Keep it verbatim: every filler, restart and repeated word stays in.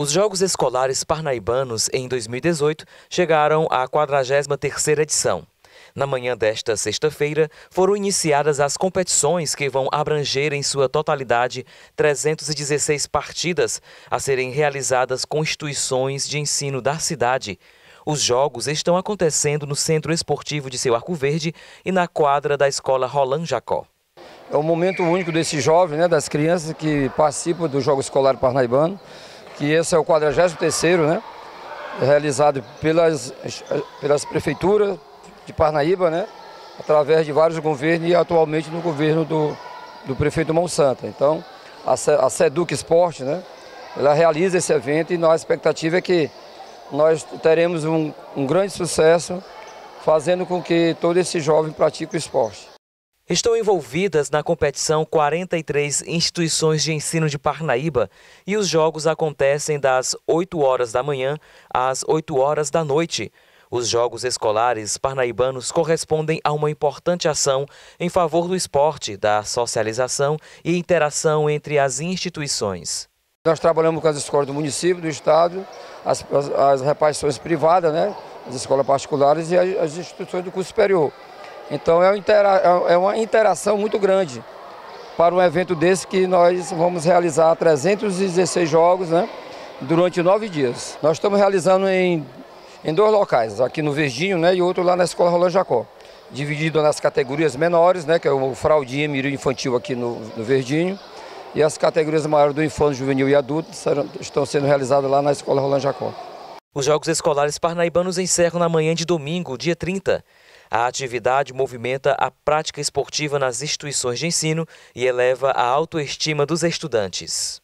Os Jogos Escolares Parnaibanos, em dois mil e dezoito, chegaram à quadragésima terceira edição. Na manhã desta sexta-feira, foram iniciadas as competições que vão abranger em sua totalidade trezentas e dezesseis partidas a serem realizadas com instituições de ensino da cidade. Os jogos estão acontecendo no Centro Esportivo de Seu Arco Verde e na quadra da Escola Roland Jacó. É o momento único desses jovens, né, das crianças que participam do Jogo Escolar Parnaibano, que esse é o quadragésimo terceiro, né, realizado pelas, pelas prefeituras de Parnaíba, né, através de vários governos e atualmente no governo do, do prefeito Monsanto. Então, a, a SEDUC Esporte, né, ela realiza esse evento e nossa expectativa é que nós teremos um, um grande sucesso fazendo com que todo esse jovem pratique o esporte. Estão envolvidas na competição quarenta e três instituições de ensino de Parnaíba e os jogos acontecem das oito horas da manhã às oito horas da noite. Os Jogos Escolares Parnaibanos correspondem a uma importante ação em favor do esporte, da socialização e interação entre as instituições. Nós trabalhamos com as escolas do município, do estado, as, as, as repartições privadas, né, as escolas particulares e as, as instituições do curso superior. Então é uma, intera é uma interação muito grande para um evento desse que nós vamos realizar trezentos e dezesseis jogos, né, durante nove dias. Nós estamos realizando em, em dois locais, aqui no Verdinho, né, e outro lá na Escola Roland Jacó, dividido nas categorias menores, né, que é o fraldinha, mirim infantil aqui no, no Verdinho, e as categorias maiores do infanto, juvenil e adulto serão, estão sendo realizadas lá na Escola Roland Jacó. Os Jogos Escolares Parnaibanos encerram na manhã de domingo, dia trinta. A atividade movimenta a prática esportiva nas instituições de ensino e eleva a autoestima dos estudantes.